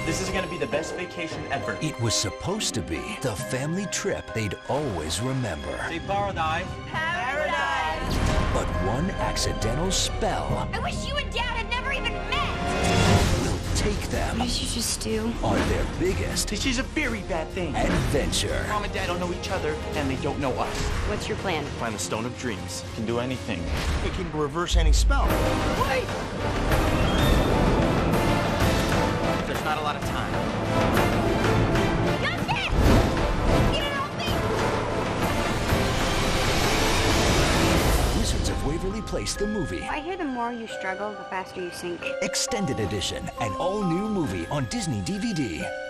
This is gonna be the best vacation ever. It was supposed to be the family trip they'd always remember. Say paradise. Paradise! But one accidental spell I wish you and Dad had never even met! will take them What did you just do? on their biggest This is a very bad thing. adventure. Mom and Dad don't know each other, and they don't know us. What's your plan? Find the Stone of Dreams. Can do anything. It can reverse any spell. Wait! There's not a lot of time. Got this! Get it off me! Wizards of Waverly Place, the movie. I hear the more you struggle, the faster you sink. Extended edition, an all-new movie on Disney DVD.